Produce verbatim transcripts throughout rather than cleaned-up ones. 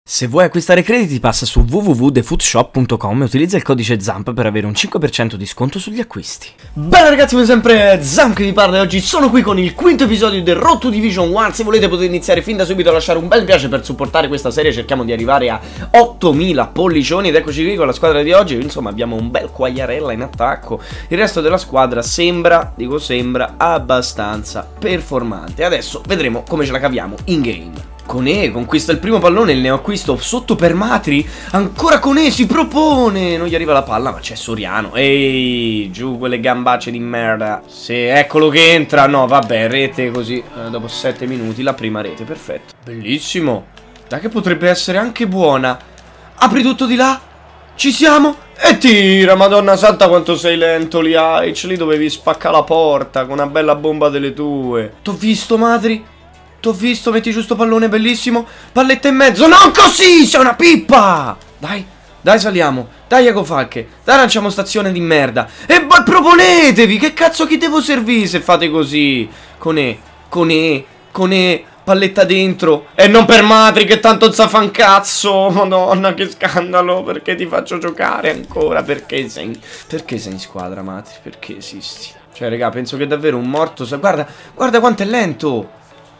Se vuoi acquistare crediti passa su w w w punto the food shop punto com e utilizza il codice ZAMP per avere un cinque per cento di sconto sugli acquisti. Bene ragazzi, come sempre ZAMP che vi parla e oggi sono qui con il quinto episodio del Road to Division uno. Se volete potete iniziare fin da subito a lasciare un bel mi piace per supportare questa serie. Cerchiamo di arrivare a ottomila pollicioni ed eccoci qui con la squadra di oggi. Insomma abbiamo un bel Quagliarella in attacco. Il resto della squadra sembra, dico sembra, abbastanza performante. Adesso vedremo come ce la caviamo in game. Conè conquista il primo pallone, il neoacquisto sotto per Matri. Ancora Conè si propone. Non gli arriva la palla ma c'è Soriano. Ehi, giù quelle gambacce di merda. Sì, eccolo che entra. No vabbè, rete così eh, dopo sette minuti la prima rete, perfetto. Bellissimo. Dai che potrebbe essere anche buona. Apri tutto di là. Ci siamo. E tira, madonna santa quanto sei lento Liaic. Lì dovevi spaccare la porta con una bella bomba delle tue. T'ho visto Matri. T'ho visto, metti giusto pallone, bellissimo. Palletta in mezzo, non così, sei una pippa. Dai, dai saliamo. Dai Iago Falche, dai lanciamo stazione di merda. E poi proponetevi, che cazzo chi devo servire se fate così. Conè, Conè, Conè, palletta dentro. E non per Matri che tanto sa fa un cazzo. Madonna che scandalo, perché ti faccio giocare ancora. Perché sei, perché sei in squadra Matri, perché esisti. Cioè raga, penso che davvero un morto. Guarda, guarda quanto è lento.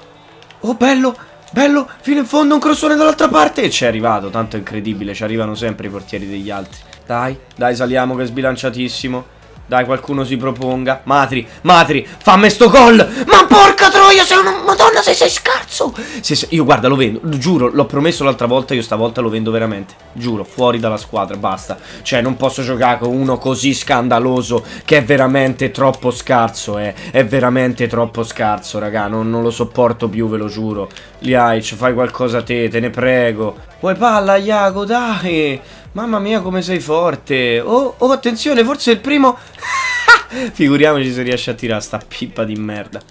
Oh bello, bello, fino in fondo un crossone dall'altra parte. E ci è arrivato, tanto è incredibile, ci arrivano sempre i portieri degli altri. Dai, dai saliamo che è sbilanciatissimo. Dai qualcuno si proponga. Matri, Matri, fammi sto gol. Ma porca troia, sei una madonna, sei, sei scarso. se, se, Io guarda lo vendo, giuro, l'ho promesso l'altra volta. Io stavolta lo vendo veramente. Giuro, fuori dalla squadra, basta. Cioè non posso giocare con uno così scandaloso, che è veramente troppo scarso. eh. È veramente troppo scarso raga. Non, non lo sopporto più, ve lo giuro. Liaic, fai qualcosa te, te ne prego. Vuoi palla Iago, dai. Mamma mia come sei forte. Oh, oh attenzione, forse è il primo. Figuriamoci se riesce a tirare sta pippa di merda.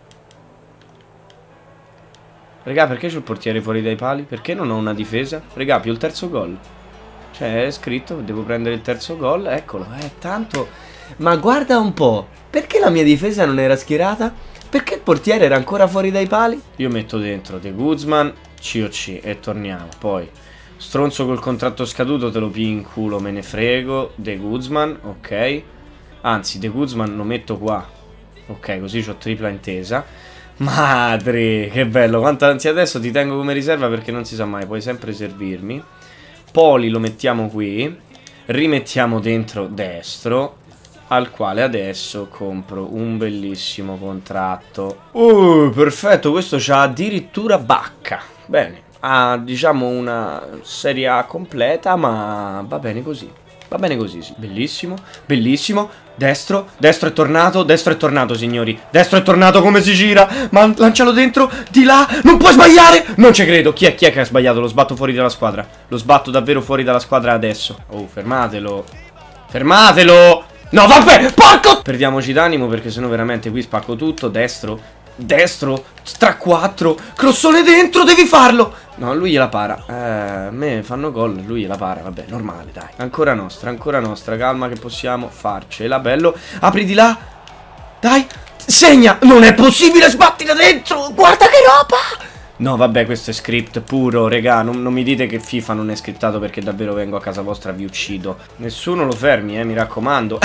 Regà, perché c'ho il portiere fuori dai pali? Perché non ho una difesa? Regà, più il terzo gol. Cioè è scritto, devo prendere il terzo gol. Eccolo, eh, tanto. Ma guarda un po', perché la mia difesa non era schierata? Perché il portiere era ancora fuori dai pali? Io metto dentro De Guzman, C O C e torniamo. Poi stronzo col contratto scaduto, te lo pigli in culo, me ne frego. De Guzman, ok. Anzi, De Guzman lo metto qua. Ok, così c'ho tripla intesa. Madre, che bello. Quanta ansia, adesso ti tengo come riserva perché non si sa mai, puoi sempre servirmi. Poli lo mettiamo qui. Rimettiamo dentro destro, al quale adesso compro un bellissimo contratto. Uh, perfetto, questo c'ha addirittura Bacca. Bene. Ha diciamo una Serie A completa, ma va bene così. Va bene così, sì. Bellissimo, bellissimo. Destro, destro è tornato, destro è tornato signori. Destro è tornato, come si gira. Ma lancialo dentro, di là. Non puoi sbagliare. Non ci credo, chi è, chi è che ha sbagliato? Lo sbatto fuori dalla squadra. Lo sbatto davvero fuori dalla squadra adesso. Oh, fermatelo. Fermatelo. No vabbè, porco. Perdiamoci d'animo perché sennò veramente qui spacco tutto. Destro, destro, tra quattro, crossone dentro, devi farlo. No, lui gliela para. Eh, a me fanno gol, lui gliela para, vabbè, normale, dai. Ancora nostra, ancora nostra, calma che possiamo farcela, bello. Apri di là. Dai, segna. Non è possibile, sbattila dentro. Guarda che roba. No, vabbè, questo è script puro, regà. Non, non mi dite che FIFA non è scriptato perché davvero vengo a casa vostra e vi uccido. Nessuno lo fermi, eh, mi raccomando.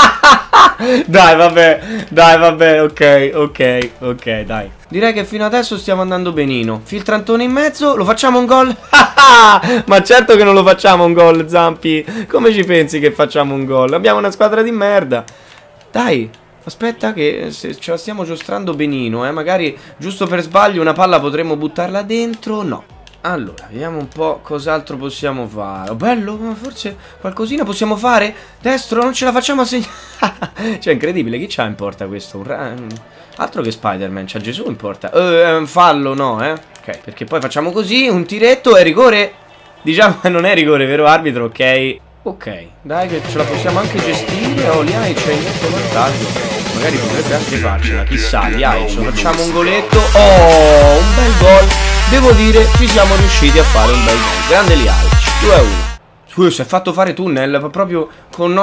Dai, vabbè, dai, vabbè, ok, ok, ok, dai. Direi che fino adesso stiamo andando benino. Filtrantone in mezzo, lo facciamo un gol? Ma certo che non lo facciamo un gol, Zampi. Come ci pensi che facciamo un gol? Abbiamo una squadra di merda. Dai, aspetta che se ce la stiamo giostrando benino, eh. Magari giusto per sbaglio una palla potremmo buttarla dentro, no. Allora, vediamo un po' cos'altro possiamo fare. Oh, bello, forse qualcosina possiamo fare. Destro, non ce la facciamo a segnare. Cioè, incredibile, chi c'ha in porta questo? Un ra... Altro che Spider-Man, c'ha Gesù in porta. Eh, è un fallo, no, eh? Ok, perché poi facciamo così, un tiretto e rigore. Diciamo che non è rigore, vero arbitro, ok? Ok, dai che ce la possiamo anche gestire. Oh, Liaic c'è in netto vantaggio. Magari potrebbe anche farcela, chissà, Liaic, facciamo un goletto. Oh, un bel gol. Devo dire, ci siamo riusciti a fare un bel gol. Grande Liaic, due a uno. Uh, si è fatto fare tunnel proprio con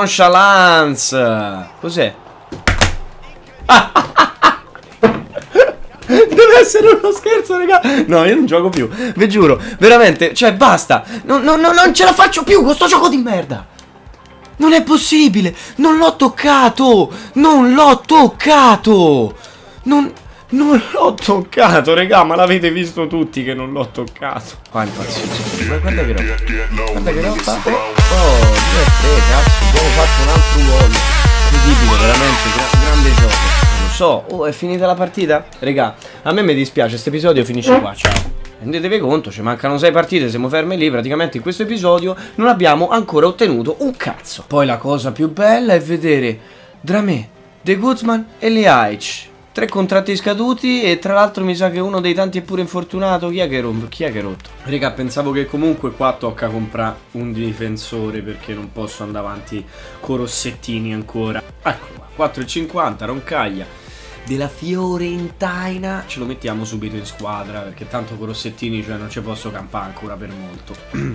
nonchalance. Cos'è? Deve essere uno scherzo, raga. No, io non gioco più, vi giuro, veramente, cioè basta. Non, non, non, non ce la faccio più con sto gioco di merda. Non è possibile, non l'ho toccato. Non l'ho toccato. Non... Non l'ho toccato, regà, ma l'avete visto tutti che non l'ho toccato. Qua impazzisco. Ma guarda che roba. Guarda che roba. Oh, oh, due a tre, cazzo. Abbiamo fatto un altro gol. Incredibile, veramente, gra grande gioco. Non lo so. Oh, è finita la partita? Regà, a me mi dispiace, questo episodio finisce qua, ciao. Rendetevi conto, ci mancano sei partite, siamo fermi lì. Praticamente in questo episodio non abbiamo ancora ottenuto un cazzo. Poi la cosa più bella è vedere Dramé, De Guzman e Ljajic. Tre contratti scaduti e tra l'altro mi sa che uno dei tanti è pure infortunato. Chi è che è rotto? Chi è che è rotto? Raga, pensavo che comunque qua tocca comprare un difensore perché non posso andare avanti con Rossettini ancora. Eccolo qua, quattro e cinquanta, Roncaglia della Fiorentina. Ce lo mettiamo subito in squadra perché tanto con Rossettini, cioè, non ci posso campare ancora per molto.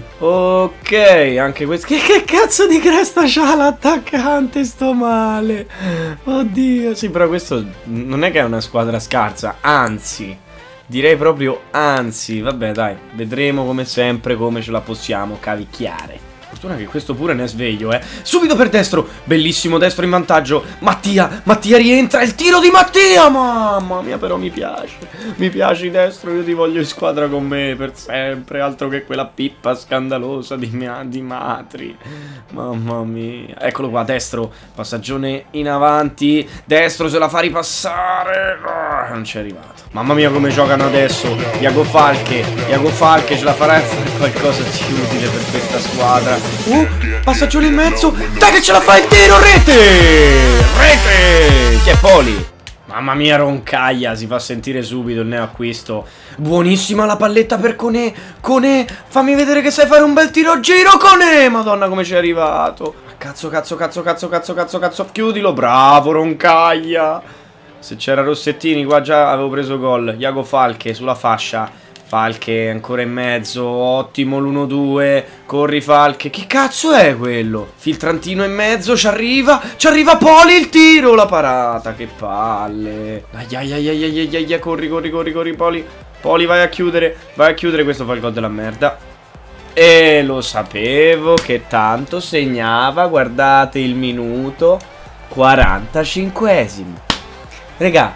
Ok, anche questo. Che, che cazzo di cresta c'ha l'attaccante, sto male. Oddio. Sì, però questo non è che è una squadra scarsa, anzi, direi proprio anzi. Vabbè, dai, vedremo come sempre come ce la possiamo cavicchiare. Fortuna che questo pure ne è sveglio, eh. Subito per destro. Bellissimo destro in vantaggio. Mattia, Mattia rientra. Il tiro di Mattia. Mamma mia, però mi piace. Mi piace destro. Io ti voglio in squadra con me per sempre. Altro che quella pippa scandalosa di, mia, di Matri. Mamma mia. Eccolo qua, destro. Passaggione in avanti. Destro se la fa ripassare. Oh, non c'è arrivato. Mamma mia come giocano adesso. Iago Falche. Iago Falche ce la farà fare qualcosa di utile per questa squadra. Uh, passaggio in mezzo. Dai che ce la fa il tiro. Rete. Rete. Chi è Poli? Mamma mia, Roncaglia si fa sentire subito il neoacquisto. Buonissima la palletta per Koné. Koné, fammi vedere che sai fare un bel tiro a giro. Koné, madonna come ci è arrivato. Cazzo, cazzo, cazzo, cazzo, cazzo, cazzo, cazzo. Chiudilo, bravo Roncaglia. Se c'era Rossettini qua già avevo preso gol. Iago Falche sulla fascia. Falche ancora in mezzo, ottimo l'uno due, corri Falche, che cazzo è quello? Filtrantino in mezzo, ci arriva, ci arriva Poli, il tiro, la parata, che palle. Ai ai ai ai ai ai ai, corri, corri, corri, corri Poli, Poli vai a chiudere, vai a chiudere, questo fa il gol della merda. E lo sapevo che tanto segnava, guardate il minuto, quarantacinquesimo. Regà,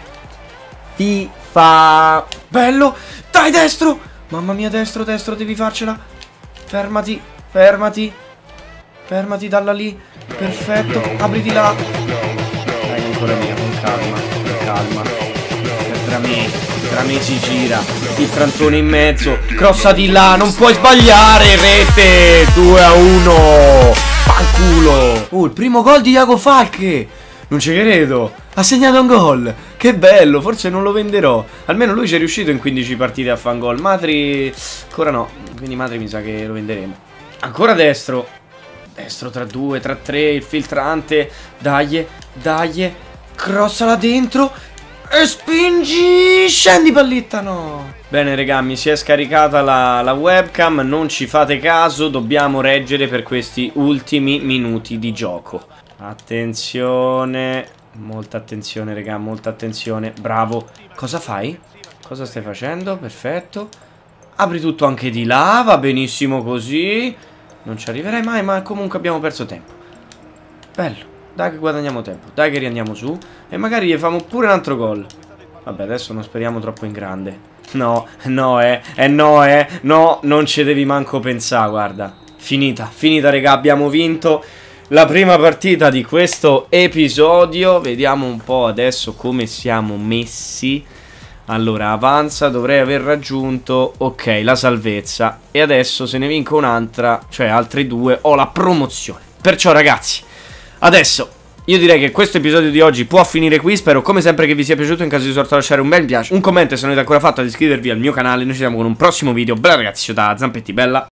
FIFA, bello. Dai destro! Mamma mia, destro, destro, devi farcela. Fermati, fermati. Fermati dalla lì. Perfetto, apriti là. Dai, ancora via, con calma, con calma. Per Dramé, Dramé si gira. Il trantone in mezzo. Crossa di là, non puoi sbagliare. Rete, due a uno. Fanculo. Oh, il primo gol di Iago Falche. Non ci credo. Ha segnato un gol. Che bello, forse non lo venderò. Almeno lui ci è riuscito in quindici partite a fare un gol. Matri ancora no. Quindi Matri mi sa che lo venderemo. Ancora destro. Destro tra due, tra tre. Il filtrante. Dai, dai. Crossala dentro. E spingi. Scendi palletta, no. Bene regà, mi si è scaricata la, la webcam. Non ci fate caso. Dobbiamo reggere per questi ultimi minuti di gioco. Attenzione. Molta attenzione, raga, molta attenzione. Bravo. Cosa fai? Cosa stai facendo? Perfetto. Apri tutto anche di là. Va benissimo così. Non ci arriverai mai, ma comunque abbiamo perso tempo. Bello. Dai che guadagniamo tempo. Dai che riandiamo su. E magari gli famo pure un altro gol. Vabbè, adesso non speriamo troppo in grande. No, no, eh. Eh no, eh. No, non ci devi manco pensare, guarda. Finita, finita, raga. Abbiamo vinto la prima partita di questo episodio. Vediamo un po' adesso come siamo messi. Allora, avanza, dovrei aver raggiunto, ok, la salvezza. E adesso se ne vinco un'altra, cioè altre due, ho la promozione. Perciò ragazzi, adesso io direi che questo episodio di oggi può finire qui. Spero come sempre che vi sia piaciuto. In caso di sorta lasciare un bel mi piace, un commento se non avete ancora fatto, ad iscrivervi al mio canale. Noi ci vediamo con un prossimo video. Bella ragazzi, ciao da Zampetti, bella.